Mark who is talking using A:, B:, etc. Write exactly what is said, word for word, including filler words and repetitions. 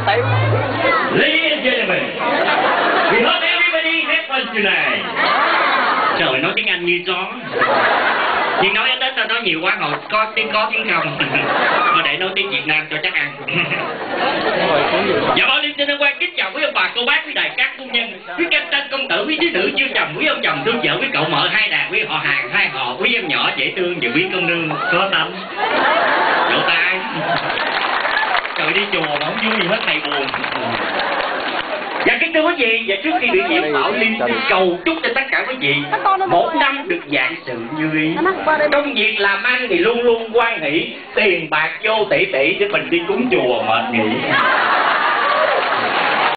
A: Ladies and gentlemen, we hope everybody have fun tonight. Trời, nói tiếng Anh như chó. Nhưng nói đến tao nói nhiều quá ngồi có tiếng có tiếng không. Mà để nói tiếng Việt Nam cho chắc ăn. Dạ bảo liên xin quan kính chào quý ông bà cô bác, quý đại các công nhân, quý canh tân công tử, quý thiếu nữ chưa chồng, quý ông chồng thương vợ, quý cậu mợ hai đàn, quý họ hàng hai họ, quý em nhỏ dễ thương và quý công nương có tâm. Vỗ tay. Trời, đi chùa mà không vui gì hết, thầy buồn. Dạ kính thưa quý vị, và trước khi biểu diễn Bảo Liên xin cầu chúc cho tất cả quý vị một năm được vạn sự như ý. Công việc làm ăn thì luôn luôn hoan hỷ, tiền bạc vô tỷ tỷ để mình đi cúng chùa mệt nghỉ.